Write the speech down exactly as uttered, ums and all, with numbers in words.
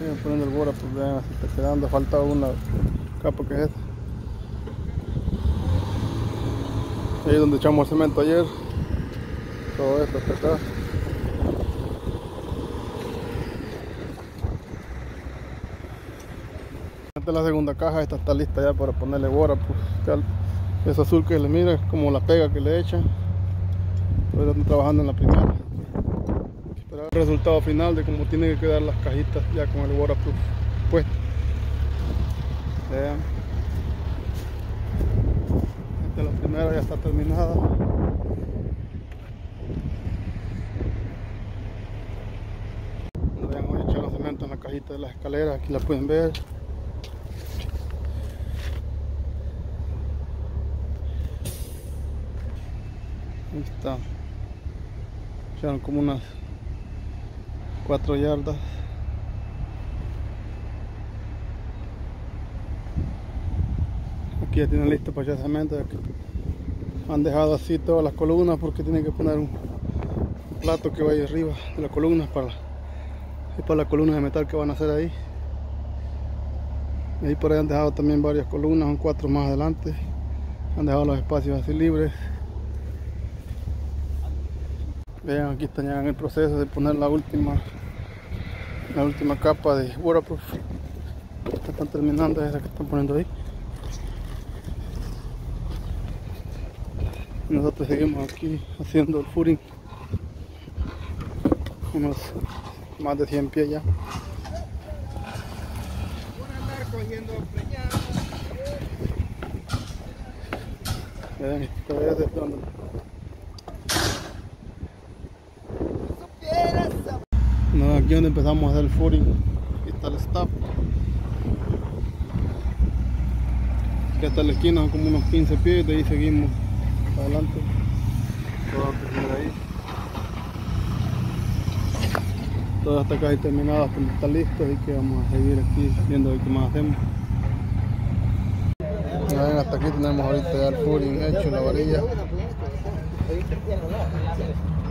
Siguen poniendo el bora, pues vean, así está quedando, falta una capa que es esta. Ahí es donde echamos el cemento ayer, todo esto hasta acá. Esta es la segunda caja, esta está lista ya para ponerle bora, pues es azul que le mira, es como la pega que le echan. Todavía están trabajando en la primera. Esperar el resultado final de cómo tienen que quedar las cajitas ya con el waterproof puesto. Vean. Esta es la primera, ya está terminada. Vean, voy a echar el cemento en la cajita de las escaleras, aquí la pueden ver. Ahí está. Echaron como unas cuatro yardas. Aquí ya tienen listo para echar cemento. Han dejado así todas las columnas porque tienen que poner un plato que vaya arriba de las columnas para, y para las columnas de metal que van a hacer ahí. Y ahí por ahí han dejado también varias columnas, son cuatro más adelante. Han dejado los espacios así libres. Vean, aquí están ya en el proceso de poner la última la última capa de waterproof. Están terminando esa que están poniendo ahí. Nosotros seguimos aquí haciendo el footing, unos más de cien pies ya. Vean, esto es desde donde no, aquí donde empezamos a hacer el footing. Aquí está el stop. Aquí hasta la esquina son como unos quince pies, de ahí seguimos adelante. Todo lo que sigue ahí. Toda esta caja terminada hasta está listo, así que vamos a seguir aquí viendo qué más hacemos. Ven, hasta aquí tenemos ahorita ya el footing hecho, la varilla.